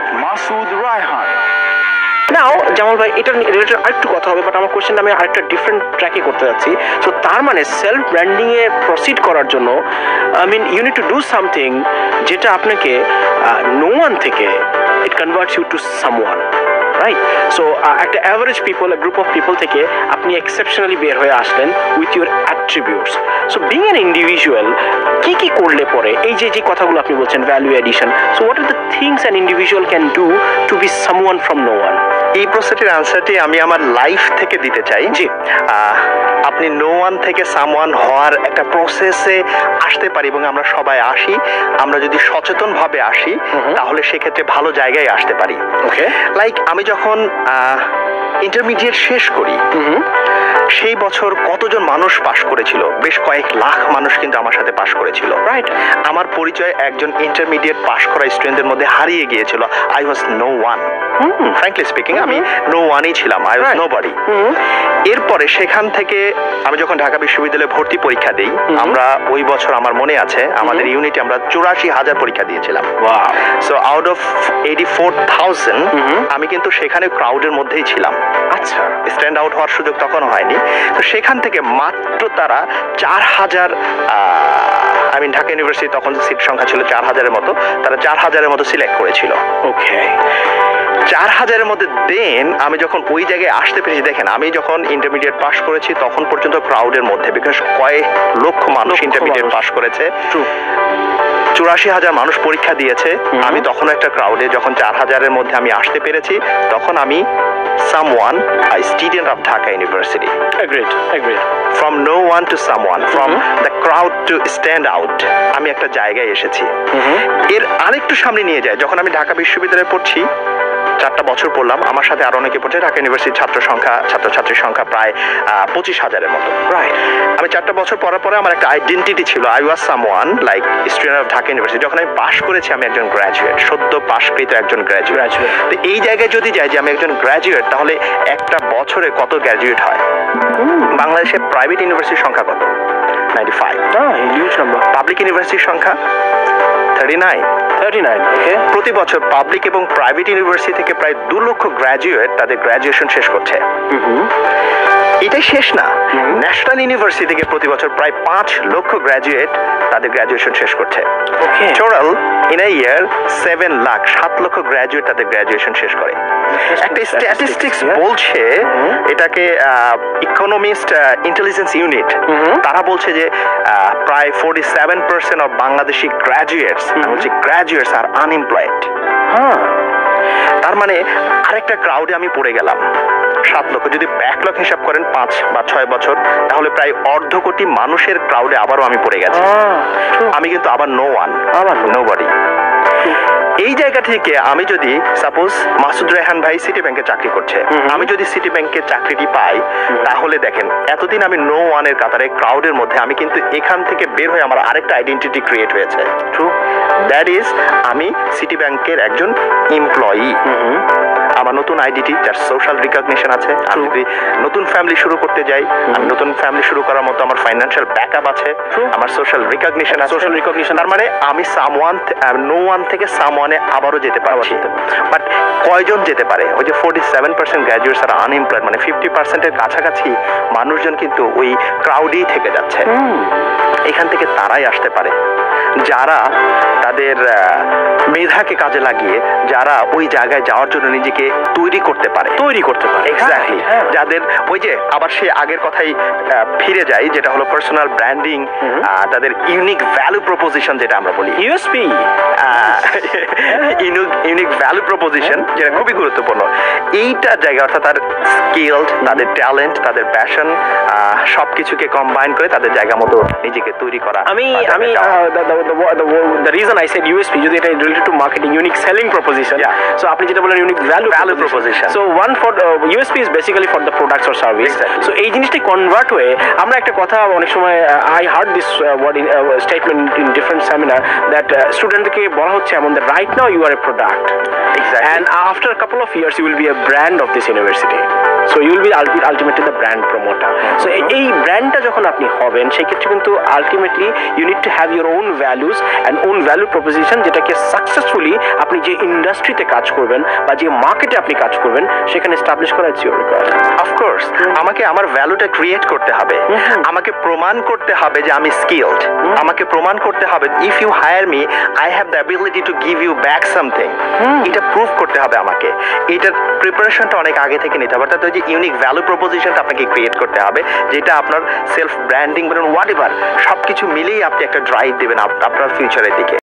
with Masood Raihan. নাও জামাল ভাই এটা related আরেকটু কথা হবে, বাট আমার কোশ্চেন আমি আরেকটা ডিফারেন্ট ট্র্যাকে করতে যাচ্ছি। সো তার মানে সেলফ ব্র্যান্ডিং এ প্রসিড করার জন্য I mean you need to do something যেটা আপনাকে নো ওয়ান থেকে it converts you to someone, right? So একটা average people, group of people থেকে আপনি এক্সেপশনালি বের হয়ে আসলেন with your attributes. So being an individual কি কি করলে পরে এই যে কথাগুলো আপনি বলছেন value addition, so what are the things an individual can do to be someone from no one? এই প্রশ্নটির আনসারটি আমি আমার লাইফ থেকে দিতে চাই। জি, আপনি নো ওয়ান থেকে সামওয়ান হওয়ার একটা প্রসেসে আসতে পারি এবং আমরা সবাই আসি। আমরা যদি সচেতনভাবে আসি তাহলে সেক্ষেত্রে ভালো জায়গায় আসতে পারি। ওকে, লাইক আমি যখন ইন্টারমিডিয়েট শেষ করি সেই বছর কতজন মানুষ পাশ করেছিল? বেশ কয়েক লাখ মানুষ কিন্তু আমার সাথে পাশ করেছিল, রাইট? আমার পরিচয় একজন ইন্টারমিডিয়েট পাশ করা স্টুডেন্টদের মধ্যে হারিয়ে গিয়েছিল। I was no one, frankly speaking আমি নো ওয়ানই ছিলাম, আই ওয়াজ নোবডি। এরপরে সেখান থেকে আমি যখন ঢাকা বিশ্ববিদ্যালয়ে ভর্তি পরীক্ষা দিই, আমরা ওই বছর আমার মনে আছে আমাদের ইউনিটে আমরা 84,000 পরীক্ষা দিয়েছিলাম। সো আউট অফ 84,000 আমি কিন্তু সেখানে ক্রাউডের মধ্যেই ছিলাম। আচ্ছা, স্ট্যান্ড আউট হওয়ার সুযোগ তখন হয়নি। তো সেখান থেকে মাত্র তারা 4,000, আই মিন ঢাকা ইউনিভার্সিটি তখন সিট সংখ্যা ছিল 4,000-এর মতো, তারা 4,000-এর মতো সিলেক্ট করেছিল। ওকে, 4,000-এর মধ্যে দেন আমি যখন ওই জায়গায় আসতে পেরেছি, দেখেন আমি যখন ইন্টারমিডিয়েট পাস করেছি তখন পর্যন্ত ক্রাউডের মধ্যে, বিকজ কয়েক লক্ষ মানুষ ইন্টারমিডিয়েট পাস করেছে, 84,000 মানুষ পরীক্ষা দিয়েছে। আমি তখন একটা ক্রাউডে যখন 4,000-এর মধ্যে আমি আসতে পেরেছি, তখন আমি someone, a student of Dhaka University. agreed. From no one to someone, from the crowd to stand out. আমি একটা জায়গায় এসেছি। এর আরেকটু সামনে নিয়ে যায়, যখন আমি ঢাকা বিশ্ববিদ্যালয়ে পড়ছি, 4টা বছর পড়লাম, আমার সাথে আরো অনেকে পড়ছে। ঢাকা ইউনিভার্সিটির ছাত্রছাত্রীর সংখ্যা প্রায় 25,000-এর মতো। রাইট। আমি 4টা বছর পড়ার পরে আমার একটা আইডেন্টিটি ছিল, I was someone like student of Dhaka university. যখন আমি পাশ করেছি আমি একজন গ্র্যাজুয়েট, সদ্য পাশকৃত একজন গ্র্যাজুয়েট। তো এই জায়গায় যদি যাই যে আমি একজন গ্র্যাজুয়েট, তাহলে একটা বছরে কত গ্র্যাজুয়েট হয়? বাংলাদেশে প্রাইভেট ইউনিভার্সিটির সংখ্যা কত? 95। Huge number. পাবলিক ইউনিভার্সিটির সংখ্যা 39। ওকে। প্রতি বছর পাবলিক এবং প্রাইভেট ইউনিভার্সিটি থেকে প্রায় 2 লক্ষ গ্র্যাজুয়েট তাদের গ্র্যাজুয়েশন শেষ করছে। এটাই শেষ না, ন্যাশনাল ইউনিভার্সিটি থেকে প্রতি বছর প্রায় 5 লক্ষ গ্র্যাজুয়েট তাদের গ্র্যাজুয়েশন শেষ করছে। Total in a year 7 lakh, 7 লক্ষ গ্র্যাজুয়েট তাদের গ্র্যাজুয়েশন শেষ করে। একটা স্ট্যাটিস্টিক্স বলছে, এটাকে ইকোনমিস্ট ইন্টেলিজেন্স ইউনিট তারা বলছে যে প্রায় 47% of Bangladeshi graduates are unemployed. তার মানে আরেকটা ক্রাউডে আমি পড়ে গেলাম। 7 লক্ষ, যদি ব্যাকলগ হিসাব করেন 5 বা 6 বছর, তাহলে প্রায় 1/2 কোটি মানুষের ক্রাউডে আবারও আমি পড়ে গেছি। আমি কিন্তু আবার নো ওয়ান, নোবডি। এই জায়গা থেকে আমি যদি সাপোজ মাসুদ রায়হান ভাই সিটি ব্যাংকে চাকরি করছে, আমি যদি সিটি ব্যাংকে চাকরিটি পাই, তাহলে দেখেন এতদিন আমি নো ওয়ানের কাতারে ক্রাউডের মধ্যে, আমি কিন্তু এখান থেকে বের হয়ে আমার আরেকটা আইডেন্টিটি ক্রিয়েট হয়েছে। ট্রু, দ্যাট ইজ আমি সিটি ব্যাংকের একজন এমপ্লয়ি। আমার নতুন আইডেন্টিটি, যার সোশ্যাল রিকগনিশন আছে। আমি যদি নতুন ফ্যামিলি শুরু করতে যাই, আমি নতুন ফ্যামিলি শুরু করার মতো আমার ফাইন্যান্সিয়াল ব্যাকআপ আছে, আমার সোশ্যাল রিকগনিশন আছে। তার মানে আমি সামওয়ান, নো ওয়ান থেকে সামওয়ানে আবারও যেতে পারছি। বাট কয়জন যেতে পারে? ওই যে 47% গ্র্যাজুয়েটস আর আনএমপ্লয়েড, মানে 50%-এর কাছাকাছি মানুষজন কিন্তু ওই ক্রাউডেই থেকে যাচ্ছে। এখান থেকে তারাই আসতে পারে যারা তাদের মেধাকে কাজে লাগিয়ে, যারা ওই জায়গায় যাওয়ার জন্য নিজেকে তৈরি করতে পারে। এক্স্যাক্টলি, যাদের ওই যে আবার সে আগের কথাই ফিরে যায়, যেটা হলো পার্সোনাল ব্র্যান্ডিং, তাদের ইউনিক ভ্যালু প্রপোজিশন, যেটা আমরা বলি ইউএসপি, ইউনিক ভ্যালু প্রপোজিশন, যেটা খুবই গুরুত্বপূর্ণ। এইটা জায়গা, অর্থাৎ তার স্কিলড, তাদের ট্যালেন্ট, তাদের প্যাশন, সবকিছুকে কম্বাইন করে তাদের জায়গা মতো নিজেকে তৈরি করা। আমি the reason I said USP, যদি এটা related to marketing, unique selling proposition, so আপনি যেটা বলেন unique value proposition, so one for USP is basically for the products or service. So এই জিনিসটা কনভার্ট হয়ে আমরা একটা কথা অনেক সময় I heard this word in statement in different seminar that স্টুডেন্টকে বলা হচ্ছে এমন that right now you are a product, and after a couple of years you will be a brand of this university, so you will be ultimately the brand promoter. So এই ব্র্যান্ডটা যখন আপনি হবেন, সেই ক্ষেত্রে কিন্তু ultimately you need to have your own values and own value proposition, যেটাকে successfully আপনি যে ইন্ডাস্ট্রিতে কাজ করবেন বা যে মার্কেটে আপনি কাজ করবেন সেখানে এস্টাবলিশ করা ইটস ইউর রিকোয়ারমেন্ট। অফকোর্স আমাকে আমার ভ্যালুটা ক্রিয়েট করতে হবে, আমাকে প্রমাণ করতে হবে যে আমি স্কিলড, আমাকে প্রমাণ করতে হবে if you hire me I have the ability to give you back something. এটা প্রুভ করতে হবে আমাকে, এটার প্রিপারেশনটা অনেক আগে থেকে নিতে হবে, অর্থাৎ ওই যে ইউনিক ভ্যালু প্রপোজিশনটা আপনাকে ক্রিয়েট করতে হবে, যেটা আপনার সেলফ ব্র্যান্ডিং বলুন হোয়াট এভার সবকিছু মিলেই আপনি একটা ড্রাইভ দেবেন আপনার ফিউচারের দিকে।